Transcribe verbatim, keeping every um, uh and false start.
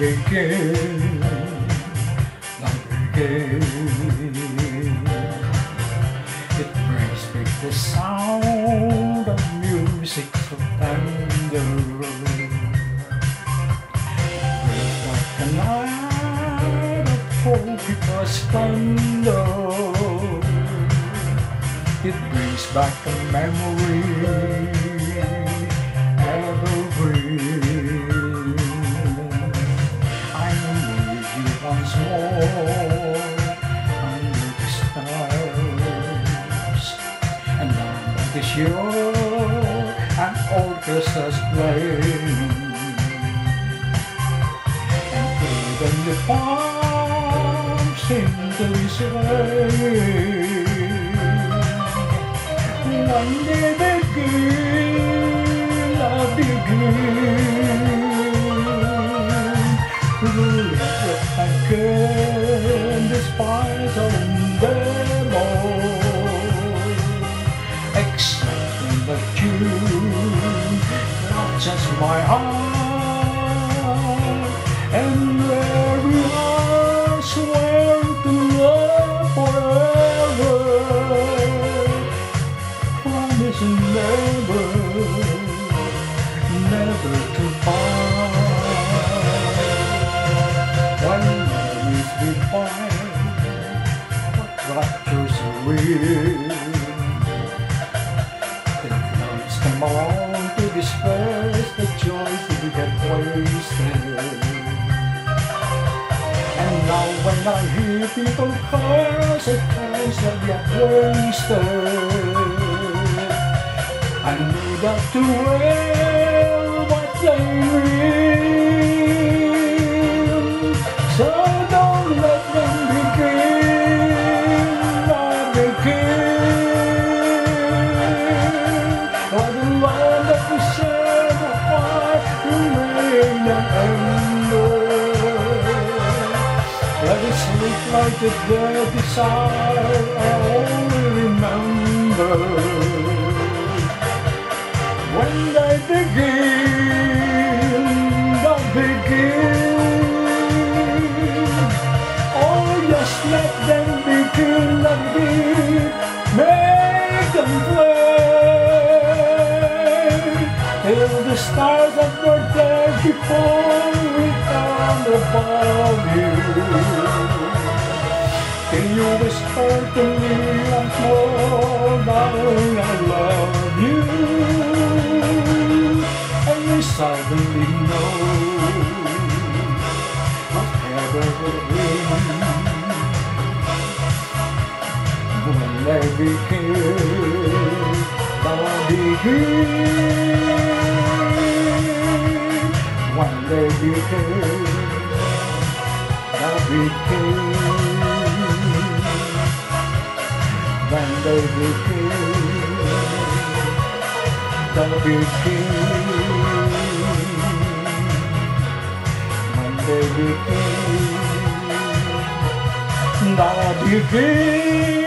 begin, I begin. It brings me the sound of music so tender. Brings like a night of tropical splendor. It brings back a memory evergreen. I'm with you once more under the stars, and now that is yours, an orchestra's playing, and even the palms seem to be swaying. When they begin, I begin to live again, despite all endeavor, exciting the tune touches my heart, and where we are, swear to love forever. Promise never, never to part. When memories divine, what raptures are real. Then nights come along to disperse the joys that we get wasted. And now when I hear people curse at times that get wasted, I know that to wear what they will. So don't let them begin, not begin. Let the love that we set apart remain unending. Let it sleep like the dead desire I only remember. When they begin, they'll begin. Oh, just let them begin, let it be. Make them play till the stars that were there before return above you. Can you whisper to me once more, darling, I love you? Suddenly know whatever it is. When they begin, they'll begin. When they begin, they'll begin. When they begin, they'll begin. They begin, they'll begin.